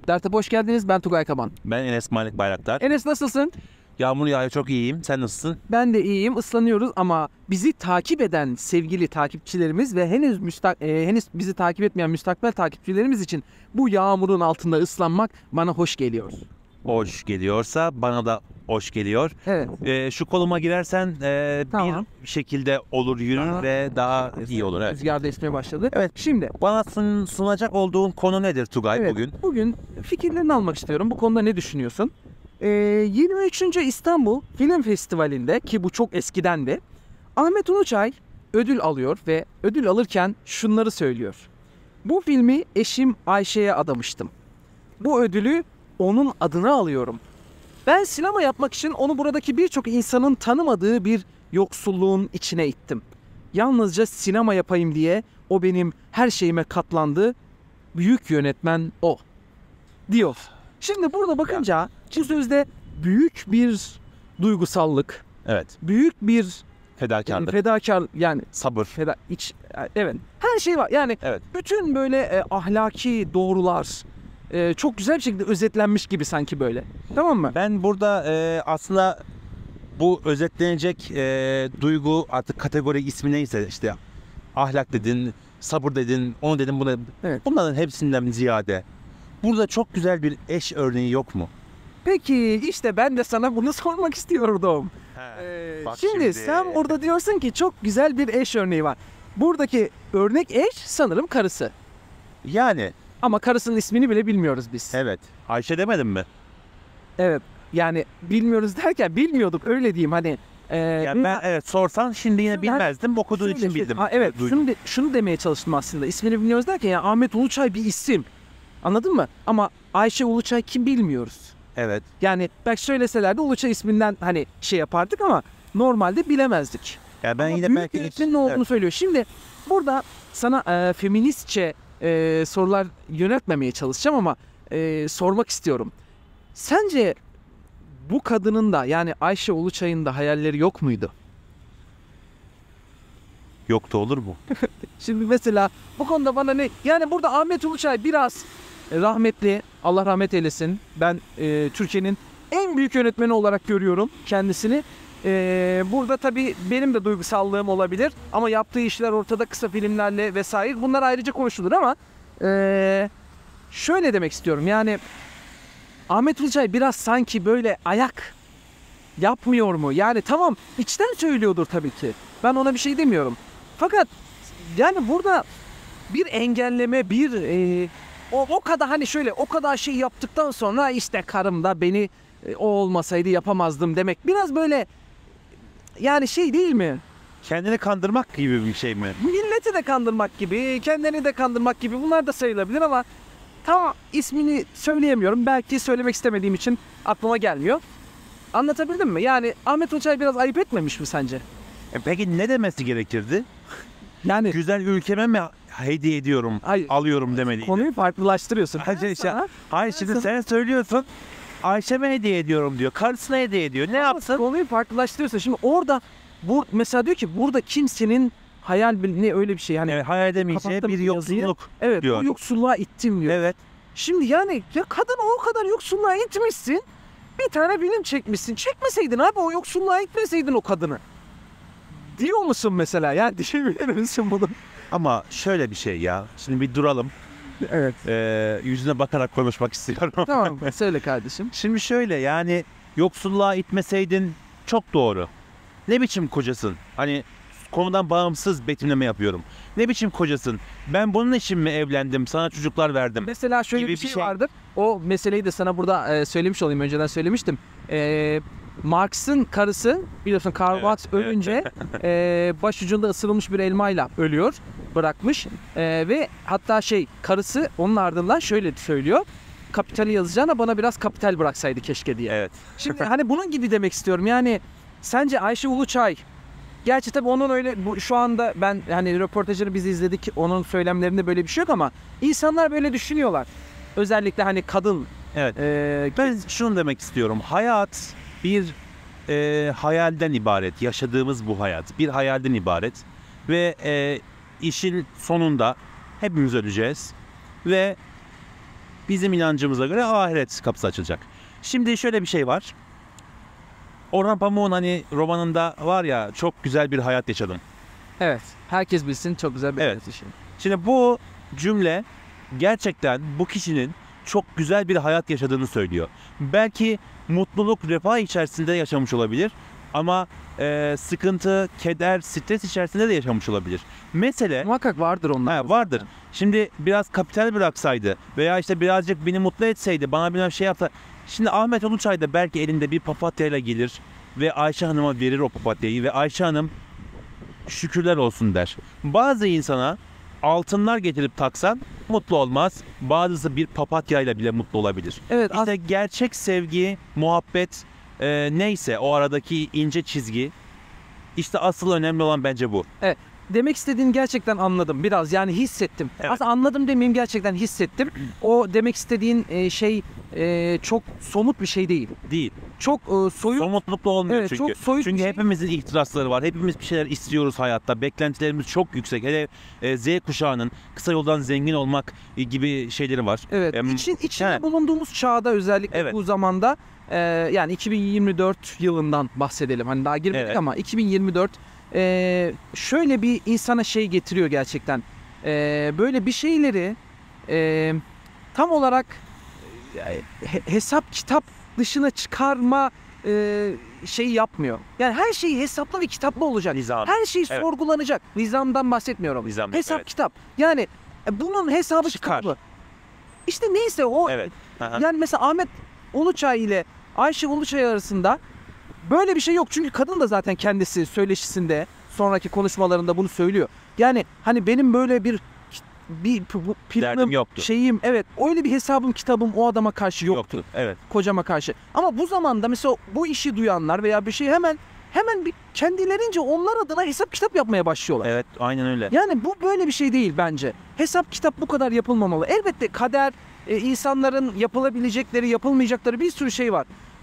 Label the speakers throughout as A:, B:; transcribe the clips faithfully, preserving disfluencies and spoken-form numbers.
A: Dert'e hoş geldiniz. Ben Tugay Kaban.
B: Ben Enes Malik Bayraktar.
A: Enes nasılsın?
B: Yağmur yağıyor, çok iyiyim. Sen nasılsın?
A: Ben de iyiyim. Islanıyoruz ama bizi takip eden sevgili takipçilerimiz ve henüz müstak e, henüz bizi takip etmeyen müstakbel takipçilerimiz için bu yağmurun altında ıslanmak bana hoş geliyor.
B: Hoş geliyorsa bana da hoş geliyor.
A: Evet.
B: Ee, şu koluma girersen e,
A: Tamam.
B: bir şekilde olur yürür
A: Aha.
B: ve daha iyi olur. Evet.
A: Rüzgar da esmeye başladı.
B: Evet.
A: Şimdi
B: Bana sun- sunacak olduğun konu nedir Tugay
A: evet,
B: bugün?
A: Bugün fikirlerini almak istiyorum. Bu konuda ne düşünüyorsun? Ee, yirmi üçüncü İstanbul Film Festivali'nde, ki bu çok eskiden de, Ahmet Uluçay ödül alıyor ve ödül alırken şunları söylüyor. Bu filmi eşim Ayşe'ye adamıştım. Bu ödülü onun adına alıyorum. Ben sinema yapmak için onu buradaki birçok insanın tanımadığı bir yoksulluğun içine ittim. Yalnızca sinema yapayım diye o benim her şeyime katlandı. Büyük yönetmen o, diyor. Şimdi burada bakınca bu sözde büyük bir duygusallık,
B: Evet.
A: büyük bir
B: Fedakarlık.
A: fedakar, yani
B: Sabır.
A: feda iç evet, her şey var. Yani
B: Evet.
A: bütün böyle e, ahlaki doğrular e, çok güzel bir şekilde özetlenmiş gibi sanki böyle. Tamam mı?
B: Ben burada e, aslında bu özetlenecek e, duygu, artık kategori ismi neyse, işte ahlak dedin, sabır dedin, onu dedin, buna.
A: Evet.
B: Bunların hepsinden ziyade burada çok güzel bir eş örneği yok mu?
A: Peki işte ben de sana bunu sormak istiyordum. Ee,
B: bak
A: şimdi,
B: şimdi.
A: sen burada diyorsun ki çok güzel bir eş örneği var. Buradaki örnek eş sanırım karısı.
B: Yani
A: Ama karısının ismini bile bilmiyoruz biz.
B: evet. Ayşe demedim mi?
A: Evet. Yani bilmiyoruz derken bilmiyorduk, öyle diyeyim hani. E,
B: Yani ben evet sorsan şimdi yine
A: Ben-
B: bilmezdim. Okuduğun
A: şunu
B: için
A: de-
B: bildim.
A: Ha, evet.
B: Duydum.
A: Şunu, de- şunu demeye çalıştım aslında. İsmini bilmiyoruz derken ya Ahmet Uluçay bir isim. Anladın mı? Ama Ayşe Uluçay kim bilmiyoruz.
B: Evet.
A: Yani belki söyleselerdi Uluçay isminden hani şey yapardık ama normalde bilemezdik.
B: Ya ben
A: Ama
B: yine
A: büyük
B: belki
A: yönetmenin ne olduğunu
B: evet.
A: söylüyor. Şimdi burada sana e, feministçe e, sorular yöneltmemeye çalışacağım ama e, sormak istiyorum. Sence bu kadının da, yani Ayşe Uluçay'ın da hayalleri yok muydu?
B: Yoktu, olur mu?
A: Şimdi mesela bu konuda bana ne... Yani burada Ahmet Uluçay biraz rahmetli, Allah rahmet eylesin. Ben e, Türkiye'nin en büyük yönetmeni olarak görüyorum kendisini. E, burada tabii benim de duygusallığım olabilir. Ama yaptığı işler ortada, kısa filmlerle vesaire. Bunlar ayrıca konuşulur ama... E, şöyle demek istiyorum, yani... Ahmet Uluçay biraz sanki böyle ayak yapmıyor mu? Yani tamam, içten söylüyordur tabii ki. Ben ona bir şey demiyorum. Fakat yani burada bir engelleme, bir e, o, o kadar hani şöyle o kadar şey yaptıktan sonra işte karım da beni e, o olmasaydı yapamazdım demek. Biraz böyle yani şey değil mi?
B: Kendini kandırmak gibi bir şey mi?
A: Milleti de kandırmak gibi, kendini de kandırmak gibi, bunlar da sayılabilir ama tam ismini söyleyemiyorum. Belki söylemek istemediğim için aklıma gelmiyor. Anlatabildim mi? Yani Ahmet Uluçay biraz ayıp etmemiş mi sence?
B: E peki ne demesi gerekirdi?
A: Yani
B: Güzel ülkeme mi hediye ediyorum,
A: Hayır.
B: alıyorum demeliydi.
A: konuyu farklılaştırıyorsun.
B: Hayır,
A: Ben
B: işte,
A: sana-
B: hayır
A: ben
B: şimdi
A: sana-
B: sen söylüyorsun, Ayşe'me hediye ediyorum diyor, karısına hediye ediyor. Ne yapsın?
A: Konuyu farklılaştırıyorsun. Şimdi orada bu mesela diyor ki burada kimsenin hayal bil- ne öyle bir şey yani.
B: Evet, hayal edemeyeceği
A: Kapattım
B: bir
A: yazıyı.
B: yoksulluk
A: Evet,
B: diyor.
A: o yoksulluğa ittim diyor.
B: Evet.
A: Şimdi yani ya kadın o kadar yoksulluğa itmişsin. Bir tane film çekmişsin. Çekmeseydin abi, o yoksulluğa itmeseydin o kadını. Diyor musun mesela? Ya diyebilir misin bunu?
B: Ama şöyle bir şey ya. Şimdi bir duralım.
A: Evet.
B: Ee, yüzüne bakarak konuşmak istiyorum.
A: Tamam, söyle kardeşim.
B: Şimdi şöyle, yani yoksulluğa itmeseydin çok doğru. Ne biçim kocasın? Hani konudan bağımsız betimleme yapıyorum. Ne biçim kocasın? Ben bunun için mi evlendim? Sana çocuklar verdim.
A: Mesela şöyle
B: Gibi
A: bir
B: bir
A: şey,
B: şey.
A: vardır. O meseleyi de sana burada e, söylemiş olayım. Önceden söylemiştim. E, Marx'ın karısı, biliyorsun Karl
B: Evet,
A: Marx
B: evet.
A: ölünce e, başucunda ısırılmış bir elmayla ölüyor. Bırakmış. E, ve hatta şey, karısı onun ardından şöyle söylüyor. Kapitali yazacağına bana biraz kapital bıraksaydı keşke diye.
B: Evet.
A: Şimdi hani bunun gibi demek istiyorum. Yani sence Ayşe Uluçay, gerçi tabii onun öyle bu, şu anda ben hani röportajını biz izledik, onun söylemlerinde böyle bir şey yok ama insanlar böyle düşünüyorlar. Özellikle hani kadın.
B: Evet.
A: E,
B: Ben şunu demek istiyorum. Hayat bir e, hayalden ibaret. Yaşadığımız bu hayat bir hayalden ibaret. Ve e, işin sonunda hepimiz öleceğiz. Ve bizim inancımıza göre ahiret kapısı açılacak. Şimdi şöyle bir şey var. Orhan Pamuk'un hani romanında var ya, çok güzel bir hayat yaşadım.
A: Evet. Herkes bilsin, çok güzel bir
B: Evet.
A: hayat yaşayın.
B: Şimdi bu cümle gerçekten bu kişinin çok güzel bir hayat yaşadığını söylüyor. Belki mutluluk, refah içerisinde yaşamış olabilir ama e, sıkıntı, keder, stres içerisinde de yaşamış olabilir. Mesele
A: Muhakkak vardır onlar.
B: ha, vardır. Şimdi biraz kapital bıraksaydı veya işte birazcık beni mutlu etseydi, bana bir şey yapsa. Şimdi Ahmet Uluçay da belki elinde bir papatyayla gelir ve Ayşe Hanım'a verir o papatyayı ve Ayşe Hanım şükürler olsun der. Bazı insana altınlar getirip taksan mutlu olmaz. Bazısı bir papatyayla bile mutlu olabilir.
A: Evet.
B: İşte gerçek sevgi, muhabbet, e, neyse o aradaki ince çizgi, işte asıl önemli olan bence bu.
A: Demek istediğini gerçekten anladım biraz, yani hissettim.
B: Evet.
A: Aslında anladım demeyeyim, gerçekten hissettim. O demek istediğin e, şey e, çok somut bir şey değil.
B: Değil.
A: Çok e, soyut.
B: Somutlukla olmuyor
A: Evet,
B: çünkü.
A: çok soyut
B: Çünkü
A: bir şey.
B: hepimizin ihtirasları var. Hepimiz bir şeyler istiyoruz hayatta. Beklentilerimiz çok yüksek. Hele e, Z kuşağının kısa yoldan zengin olmak e, gibi şeyleri var.
A: Evet.
B: Em,
A: için içinde
B: he.
A: bulunduğumuz çağda özellikle
B: Evet.
A: bu zamanda e, yani iki bin yirmi dört yılından bahsedelim. Hani daha girmedik
B: Evet.
A: ama iki bin yirmi dört e, şöyle bir insana şey getiriyor gerçekten. E, böyle bir şeyleri e, tam olarak e, he- hesap kitap dışına çıkarma e, şeyi yapmıyor. Yani her şey hesaplı ve kitaplı olacak.
B: Nizam.
A: Her şey
B: Evet.
A: sorgulanacak. Nizamdan bahsetmiyorum.
B: Nizam,
A: Hesap
B: evet.
A: kitap. Yani e, bunun hesabı
B: Çıkar.
A: kitabı. İşte neyse o.
B: Evet. Aha.
A: Yani mesela Ahmet Uluçay ile Ayşe Uluçay arasında böyle bir şey yok. Çünkü kadın da zaten kendisi söyleşisinde, sonraki konuşmalarında bunu söylüyor. Yani hani benim böyle bir bir p- bu
B: Derdim
A: planım,
B: yoktu.
A: şeyim, evet, öyle bir hesabım, kitabım o adama karşı yoktu.
B: Yoktu. Evet.
A: Kocama karşı. Ama bu zamanda mesela bu işi duyanlar veya bir şey hemen hemen bir kendilerince onlar adına hesap kitap yapmaya başlıyorlar.
B: Evet. Aynen öyle.
A: Yani bu böyle bir şey değil bence. Hesap kitap bu kadar yapılmamalı. Elbette kader, e, insanların yapılabilecekleri, yapılmayacakları bir sürü şey var.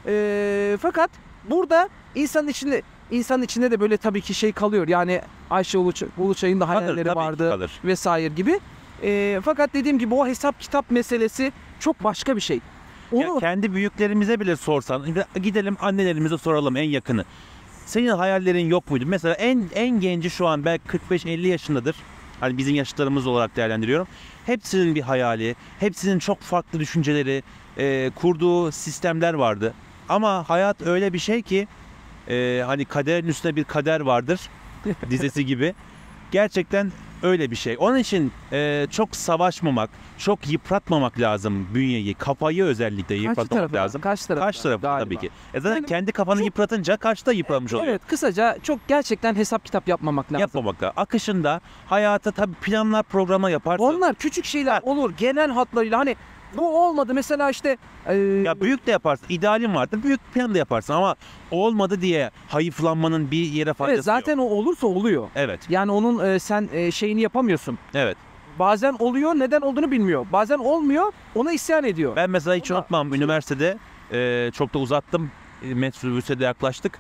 A: E, fakat burada insanın içinde insanın içinde de böyle tabii ki şey kalıyor. Yani Ayşe Uluç, Uluçay'ın da
B: Kalır,
A: hayalleri
B: tabii ki
A: vardı
B: kalır.
A: vesaire gibi. E, fakat dediğim gibi o hesap kitap meselesi çok başka bir şey.
B: Ya
A: Onu
B: kendi büyüklerimize bile sorsan, gidelim annelerimize soralım, en yakını. Senin hayallerin yok muydu? Mesela en en genci şu an belki kırk beş elli yaşındadır. Hani bizim yaşlarımız olarak değerlendiriyorum. Hepsinin bir hayali, hepsinin çok farklı düşünceleri, e, kurduğu sistemler vardı. Ama hayat öyle bir şey ki e, hani kaderin üstüne bir kader vardır dizesi gibi. Gerçekten öyle bir şey. Onun için e, çok savaşmamak, çok yıpratmamak lazım bünyeyi, kafayı özellikle
A: karşı
B: yıpratmamak
A: tarafı,
B: lazım.
A: karşı tarafı,
B: Karşı tarafı
A: galiba.
B: tabii ki. E zaten
A: Yani
B: kendi kafanı
A: çok-
B: yıpratınca karşı da yıpranmış oluyor.
A: Evet, kısaca çok gerçekten hesap kitap yapmamak lazım.
B: Yapmamak lazım. Akışında hayata tabii planlar, programa yaparsın.
A: Onlar küçük şeyler olur genel hatlarıyla, hani bu olmadı mesela işte e,
B: Ya büyük de yaparsın. İdealin vardır. Büyük plan da yaparsın ama olmadı diye hayıflanmanın bir yere faydası
A: evet, zaten
B: yok.
A: o olursa oluyor.
B: Evet.
A: Yani onun e, sen e, şeyini yapamıyorsun.
B: Evet.
A: Bazen oluyor, neden olduğunu bilmiyor. Bazen olmuyor, ona isyan ediyor.
B: Ben mesela hiç
A: Ama-
B: unutmam, üniversitede e, çok da uzattım. E, Metrobüse de yaklaştık.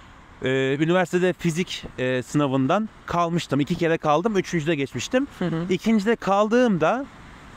B: E, üniversitede fizik e, sınavından kalmıştım. İki kere kaldım. Üçüncüde geçmiştim.
A: Hı hı.
B: İkincide kaldığımda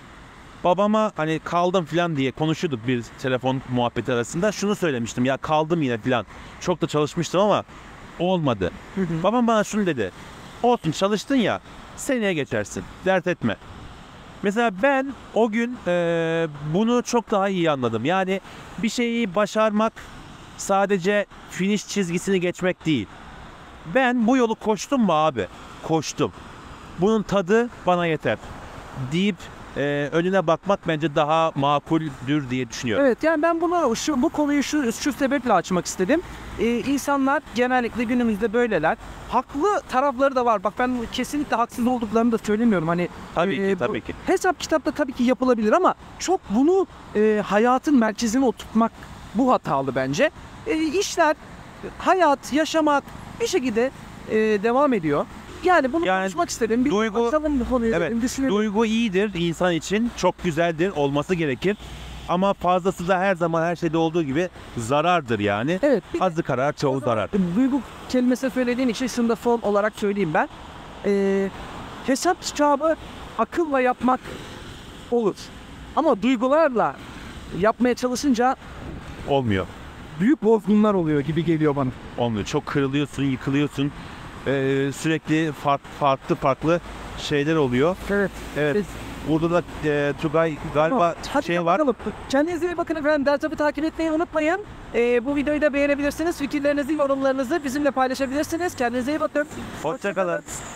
B: babama hani kaldım falan diye konuşuyorduk bir telefon muhabbeti arasında. Şunu söylemiştim, ya kaldım yine falan. Çok da çalışmıştım ama olmadı.
A: Hı hı.
B: Babam bana şunu dedi. Olsun, çalıştın ya, seneye geçersin. Dert etme. Mesela ben o gün e, bunu çok daha iyi anladım. Yani bir şeyi başarmak sadece finish çizgisini geçmek değil. Ben bu yolu koştum mu abi? Koştum. Bunun tadı bana yeter deyip e, önüne bakmak bence daha makuldür diye düşünüyorum.
A: Evet, yani ben bunu şu bu konuyu şu şu sebeple açmak istedim. Ee, insanlar genellikle günümüzde böyleler. Haklı tarafları da var. Bak, ben kesinlikle haksız olduklarını da söylemiyorum. Hani
B: Tabii ki,
A: e, bu-
B: tabii ki.
A: hesap kitapta tabii ki yapılabilir ama çok bunu e, hayatın merkezine oturtmak bu hatalı bence. E, işler, hayat, yaşamak bir şekilde e, devam ediyor. Yani bunu
B: Yani
A: konuşmak istedim. Bir
B: duygu-
A: açalım bu konuyu.
B: Evet,
A: dedim, düşünelim.
B: Duygu iyidir insan için, çok güzeldir, olması gerekir. Ama fazlası da her zaman her şeyde olduğu gibi zarardır yani.
A: Evet. bir-
B: Azı karar, çoğu zarar.
A: Duygu kelimesi söylediğin için şunu da son olarak söyleyeyim ben. Ee, hesap kitabı akılla yapmak olur. Ama duygularla yapmaya çalışınca
B: Olmuyor.
A: büyük bozgunlar oluyor gibi geliyor bana.
B: Olmuyor. Çok kırılıyorsun, yıkılıyorsun. Ee, sürekli farklı farklı farklı şeyler oluyor.
A: Evet.
B: Evet.
A: Biz-
B: Burada da e, Tugay galiba
A: Hadi
B: şey var.
A: bakalım. Kendinize iyi bakın efendim. Dertap'ı takip etmeyi unutmayın. Ee, bu videoyu da beğenebilirsiniz. Fikirlerinizi, yorumlarınızı bizimle paylaşabilirsiniz. Kendinize iyi bakın.
B: Hoşça kalın.